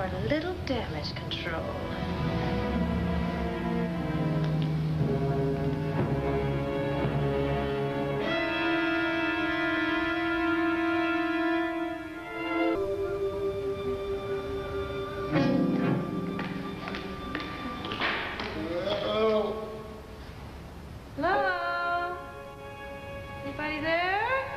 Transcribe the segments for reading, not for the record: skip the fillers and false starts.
for a little damage control. Hello? Anybody there?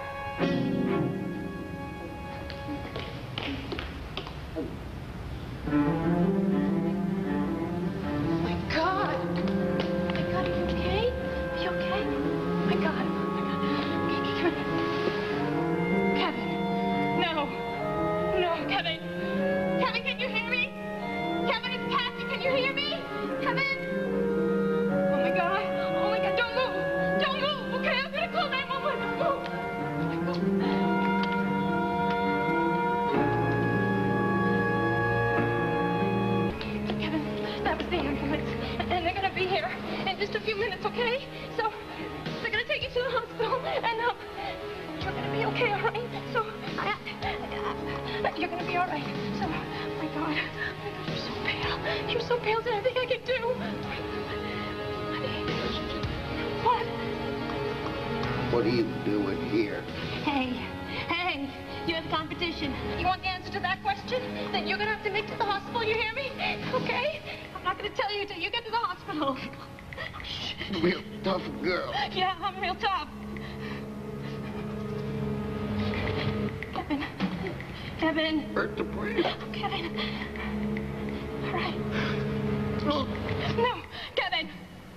What are you doing here? Hey, you're the competition. You want the answer to that question? Then you're gonna have to make it to the hospital, you hear me? Okay? I'm not gonna tell you until you get to the hospital. Real tough girl. Yeah, I'm real tough. Kevin. Hurt the brain. Kevin. All right. No, Kevin.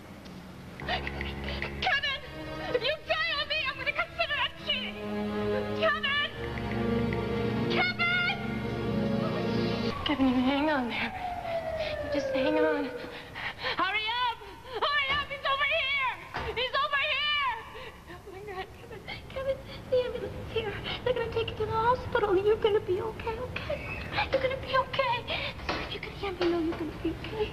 Kevin! If you die on me, I'm going to consider that cheating! Kevin! Kevin! Kevin, you hang on there. You just hang on. Hurry up! Hurry up! He's over here! He's over here! Oh, my God, Kevin, the ambulance is here. They're going to take you to the hospital. You're going to be okay, okay? You're going to be okay. If you can hear me, know you're going to be okay.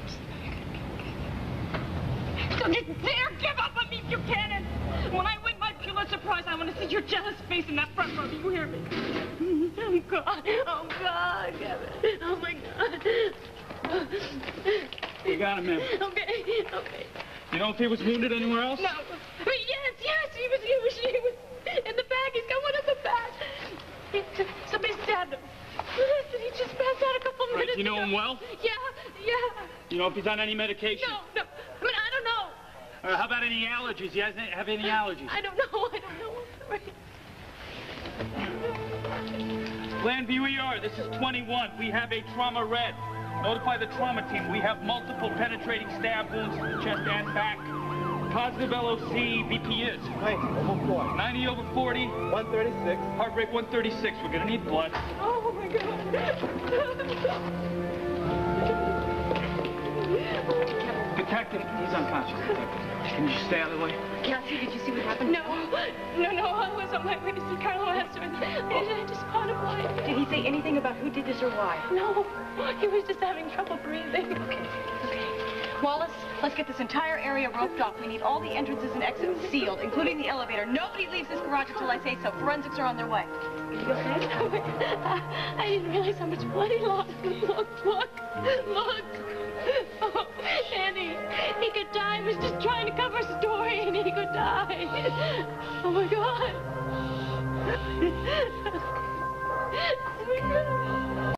Don't you dare give up on me, Buchanan! When I win my Pulitzer Prize, I want to see your jealous face in that front row. Do you hear me? Oh, God. Oh, God, Kevin. Oh, my God. You got him, ma'am. Okay. You know if he was wounded anywhere else? No. But yes, he was in the back. He's got one in the back. Somebody stabbed him. He just passed out a couple minutes ago. You know him well? Yeah. You know if he's on any medication? No. I mean, I don't know. How about any allergies? He doesn't have any allergies? I don't know. Plan VER, this is 21. We have a trauma red. Notify the trauma team. We have multiple penetrating stab wounds to the chest and back. Positive LOC, BP is 90/4. 90/40. 136. Heart rate 136. We're gonna need blood. Oh, my God. Detective, he's unconscious. Can you stay out of the way? Cassie, did you see what happened? No, I was on my way to see Carlo Hester, and I just caught him blind. Did he say anything about who did this or why? No, he was just having trouble breathing. Okay. Wallace, let's get this entire area roped off. We need all the entrances and exits sealed, including the elevator. Nobody leaves this garage until I say so. Forensics are on their way. You okay? I didn't realize how much blood he lost. Look. Oh, Annie, he could die. He was just trying to cover a story, and he could die. Oh, my God. Oh, my God.